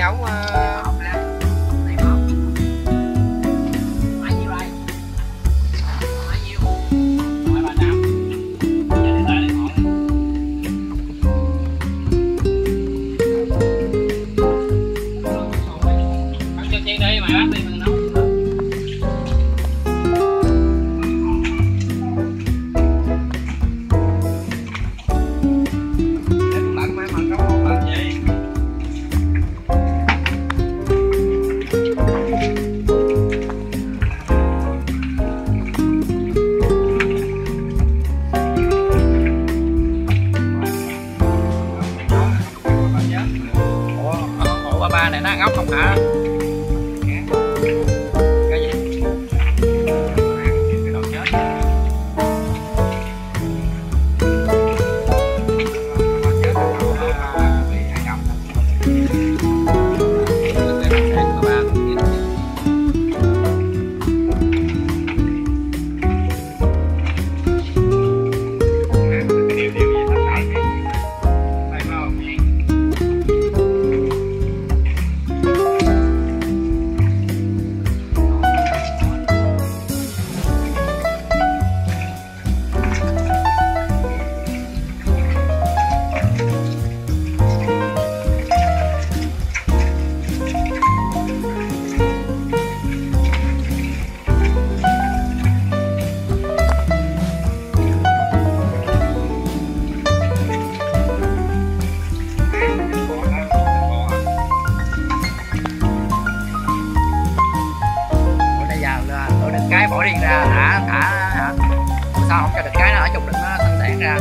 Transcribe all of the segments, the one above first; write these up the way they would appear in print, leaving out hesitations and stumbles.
ổng ba này nó ăn ốc không hả? Cái gì? Cái đồ chết. Cái bỏ riêng ra thả sao không cho được cái nó ở trong đựng nó sanh sản ra.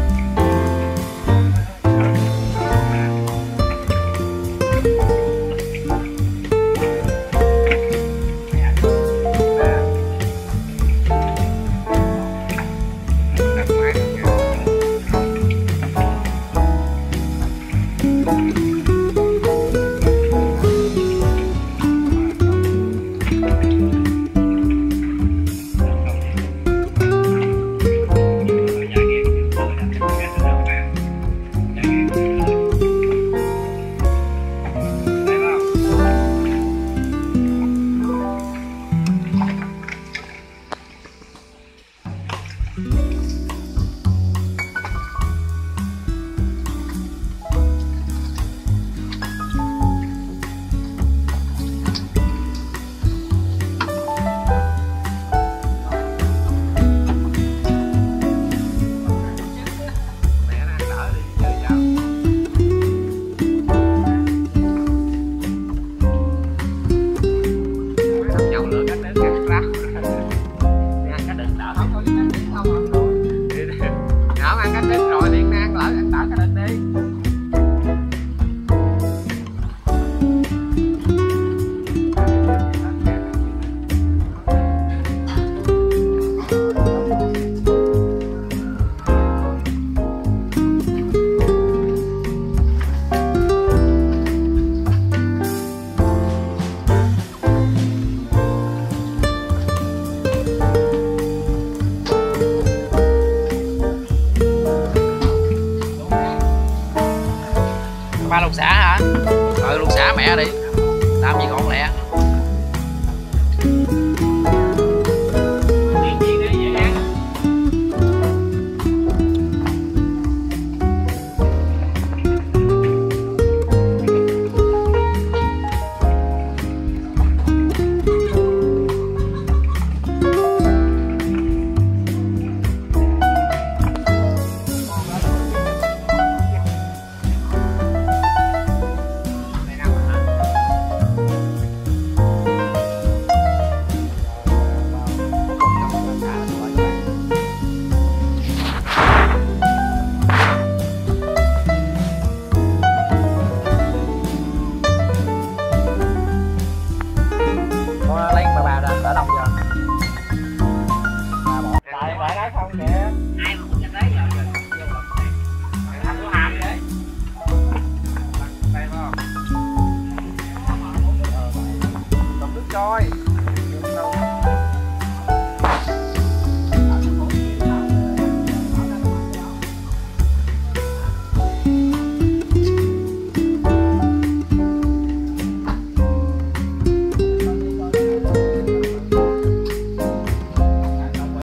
Ăn cánh đứt rồi liền ăn lỡ ăn tỏi cái đứt đi. Ba lục xả hả? Lục xả mẹ đi. Làm gì còn lẹ. Rồi